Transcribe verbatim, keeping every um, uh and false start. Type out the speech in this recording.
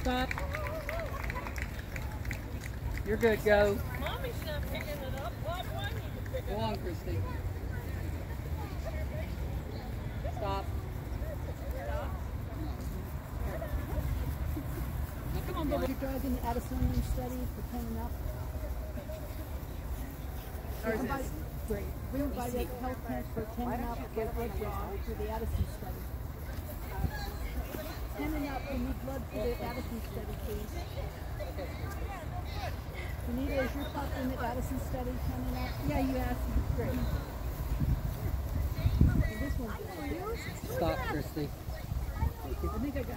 Stop. You're good, go. Mommy's not picking it up. Why do I need to pick it Go up? on, Christy. Stop. Now, come on, Your Billy. dog in the Addisonian study for coming up. Or is Everybody- this? Great. We invited health plans for attending up for blood draw for the Addison study. Attending up, we need blood for the Addison study, please. Anita, is your pup in the Addison study coming up? Yeah, you asked me. Great. Well, this one's Stop, Christy. I think I got